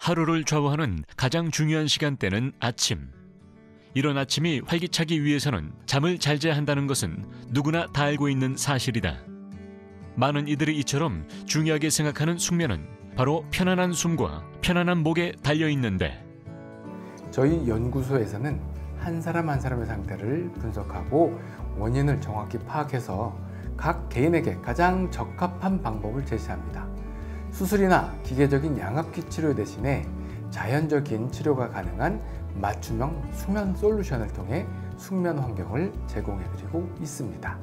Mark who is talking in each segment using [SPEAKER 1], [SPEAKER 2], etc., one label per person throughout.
[SPEAKER 1] 하루를 좌우하는 가장 중요한 시간대는 아침. 이런 아침이 활기차기 위해서는 잠을 잘 자야 한다는 것은 누구나 다 알고 있는 사실이다. 많은 이들이 이처럼 중요하게 생각하는 숙면은 바로 편안한 숨과 편안한 목에 달려있는데,
[SPEAKER 2] 저희 연구소에서는 한 사람 한 사람의 상태를 분석하고 원인을 정확히 파악해서 각 개인에게 가장 적합한 방법을 제시합니다. 수술이나 기계적인 양압기 치료 대신에 자연적인 치료가 가능한 맞춤형 수면 솔루션을 통해 숙면 환경을 제공해드리고 있습니다.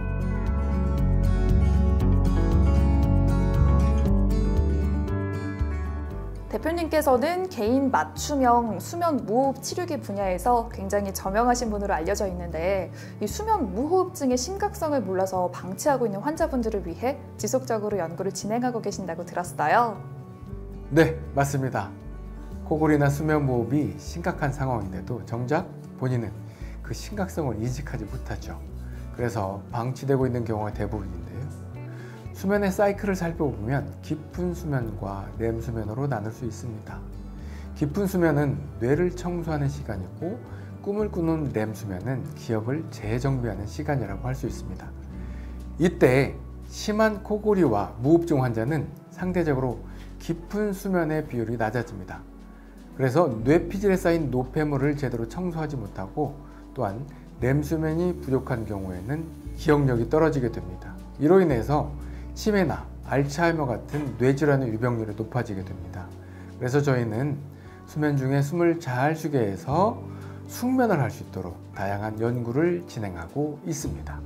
[SPEAKER 3] 대표님께서는 개인 맞춤형 수면 무호흡 치료기 분야에서 굉장히 저명하신 분으로 알려져 있는데, 이 수면 무호흡증의 심각성을 몰라서 방치하고 있는 환자분들을 위해 지속적으로 연구를 진행하고 계신다고 들었어요.
[SPEAKER 2] 네, 맞습니다. 코골이나 수면 무호흡이 심각한 상황인데도 정작 본인은 그 심각성을 인식하지 못하죠. 그래서 방치되고 있는 경우가 대부분인데요. 수면의 사이클을 살펴보면 깊은 수면과 렘 수면으로 나눌 수 있습니다. 깊은 수면은 뇌를 청소하는 시간이고, 꿈을 꾸는 렘 수면은 기억을 재정비하는 시간이라고 할 수 있습니다. 이때 심한 코골이와 무호흡증 환자는 상대적으로 깊은 수면의 비율이 낮아집니다. 그래서 뇌피질에 쌓인 노폐물을 제대로 청소하지 못하고, 또한 렘 수면이 부족한 경우에는 기억력이 떨어지게 됩니다. 이로 인해서 치매나 알츠하이머 같은 뇌질환의 유병률이 높아지게 됩니다. 그래서 저희는 수면 중에 숨을 잘 쉬게 해서 숙면을 할 수 있도록 다양한 연구를 진행하고 있습니다.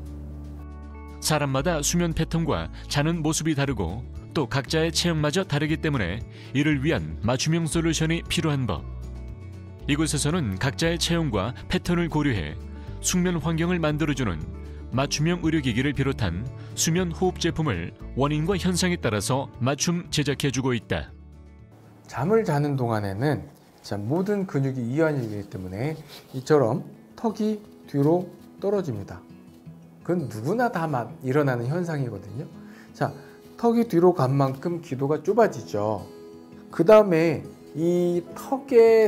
[SPEAKER 1] 사람마다 수면 패턴과 자는 모습이 다르고 또 각자의 체형마저 다르기 때문에 이를 위한 맞춤형 솔루션이 필요한 법. 이곳에서는 각자의 체형과 패턴을 고려해 숙면 환경을 만들어주는 맞춤형 의료기기를 비롯한 수면 호흡 제품을 원인과 현상에 따라서 맞춤 제작해주고 있다.
[SPEAKER 2] 잠을 자는 동안에는 모든 근육이 이완이기 때문에 이처럼 턱이 뒤로 떨어집니다. 그건 누구나 다 일어나는 현상이거든요. 자, 턱이 뒤로 간 만큼 기도가 좁아지죠. 그 다음에 이 턱의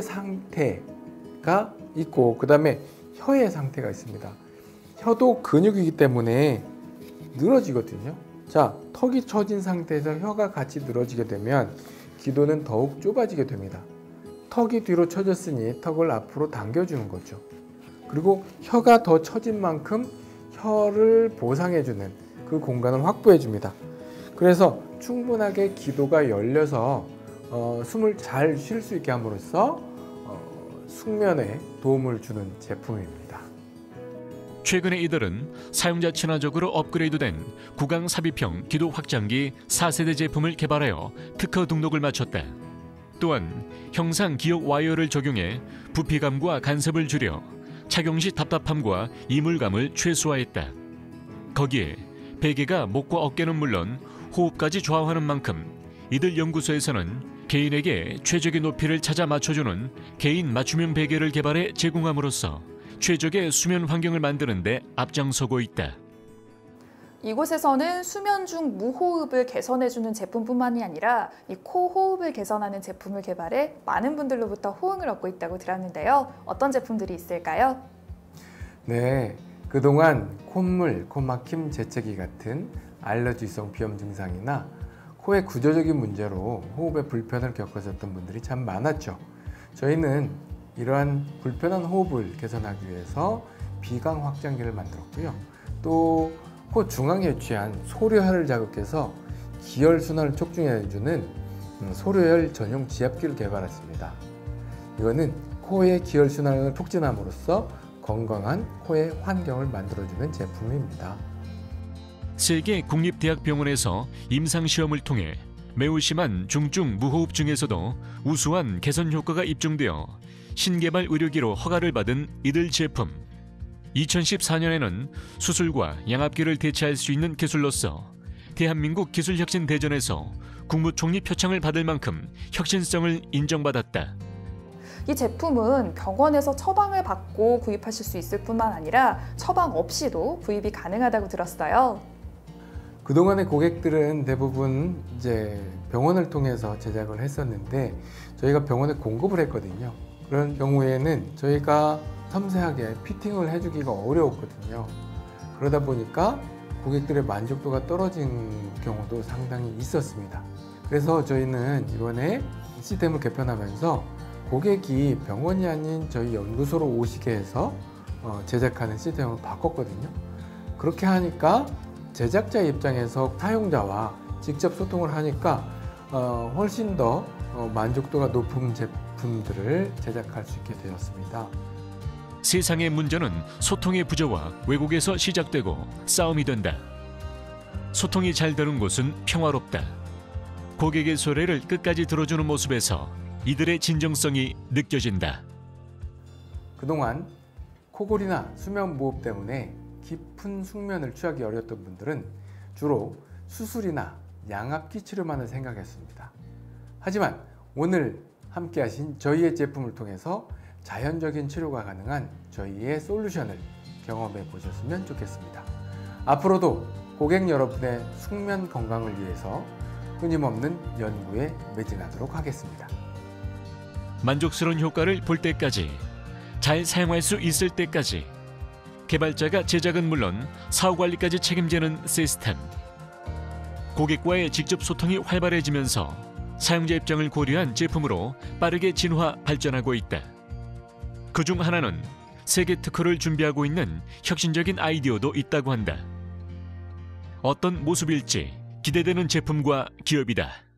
[SPEAKER 2] 상태가 있고, 그 다음에 혀의 상태가 있습니다. 혀도 근육이기 때문에 늘어지거든요. 자, 턱이 처진 상태에서 혀가 같이 늘어지게 되면 기도는 더욱 좁아지게 됩니다. 턱이 뒤로 처졌으니 턱을 앞으로 당겨주는 거죠. 그리고 혀가 더 처진 만큼 혀를 보상해주는 그 공간을 확보해줍니다. 그래서 충분하게 기도가 열려서 숨을 잘 쉴 수 있게 함으로써 숙면에 도움을 주는 제품입니다.
[SPEAKER 1] 최근에 이들은 사용자 친화적으로 업그레이드된 구강 삽입형 기도 확장기 4세대 제품을 개발하여 특허 등록을 마쳤다. 또한 형상 기억 와이어를 적용해 부피감과 간섭을 줄여 착용 시 답답함과 이물감을 최소화했다. 거기에 베개가 목과 어깨는 물론 호흡까지 좌우하는 만큼 이들 연구소에서는 개인에게 최적의 높이를 찾아 맞춰주는 개인 맞춤형 베개를 개발해 제공함으로써 최적의 수면 환경을 만드는 데 앞장서고 있다.
[SPEAKER 3] 이곳에서는 수면 중 무호흡을 개선해주는 제품뿐만이 아니라 이 코호흡을 개선하는 제품을 개발해 많은 분들로부터 호응을 얻고 있다고 들었는데요. 어떤 제품들이 있을까요?
[SPEAKER 2] 네, 그동안 콧물, 코막힘, 재채기 같은 알러지성 비염 증상이나 코의 구조적인 문제로 호흡에 불편을 겪으셨던 분들이 참 많았죠. 저희는 이러한 불편한 호흡을 개선하기 위해서 비강 확장기를 만들었고요. 또 코 중앙에 위치한 소료혈을 자극해서 기혈순환을 촉진해주는 소료혈 전용 지압기를 개발했습니다. 이거는 코의 기혈순환을 촉진함으로써 건강한 코의 환경을 만들어주는 제품입니다.
[SPEAKER 1] 세계 국립대학병원에서 임상시험을 통해 매우 심한 중증 무호흡증에서도 우수한 개선 효과가 입증되어 신개발 의료기로 허가를 받은 이들 제품. 2014년에는 수술과 양압기를 대체할 수 있는 기술로서 대한민국 기술혁신대전에서 국무총리 표창을 받을 만큼 혁신성을 인정받았다.
[SPEAKER 3] 이 제품은 병원에서 처방을 받고 구입하실 수 있을 뿐만 아니라 처방 없이도 구입이 가능하다고 들었어요.
[SPEAKER 2] 그동안의 고객들은 대부분 병원을 통해서 제작을 했었는데 저희가 병원에 공급을 했거든요. 그런 경우에는 저희가 섬세하게 피팅을 해주기가 어려웠거든요. 그러다 보니까 고객들의 만족도가 떨어진 경우도 상당히 있었습니다. 그래서 저희는 이번에 시스템을 개편하면서 고객이 병원이 아닌 저희 연구소로 오시게 해서 제작하는 시스템을 바꿨거든요. 그렇게 하니까 제작자 입장에서 사용자와 직접 소통을 하니까 훨씬 더 만족도가 높은 제품들을 제작할 수 있게 되었습니다.
[SPEAKER 1] 세상의 문제는 소통의 부재와 왜곡에서 시작되고 싸움이 된다. 소통이 잘 되는 곳은 평화롭다. 고객의 소리를 끝까지 들어주는 모습에서 이들의 진정성이 느껴진다.
[SPEAKER 2] 그동안 코골이나 수면 무호흡 때문에 깊은 숙면을 취하기 어려웠던 분들은 주로 수술이나 양압기 치료만을 생각했습니다. 하지만 오늘 함께 하신 저희의 제품을 통해서 자연적인 치료가 가능한 저희의 솔루션을 경험해 보셨으면 좋겠습니다. 앞으로도 고객 여러분의 숙면 건강을 위해서 끊임없는 연구에 매진하도록 하겠습니다.
[SPEAKER 1] 만족스러운 효과를 볼 때까지, 잘 사용할 수 있을 때까지 개발자가 제작은 물론 사후 관리까지 책임지는 시스템. 고객과의 직접 소통이 활발해지면서 사용자 입장을 고려한 제품으로 빠르게 진화 발전하고 있다. 그중 하나는 세계 특허를 준비하고 있는 혁신적인 아이디어도 있다고 한다. 어떤 모습일지 기대되는 제품과 기업이다.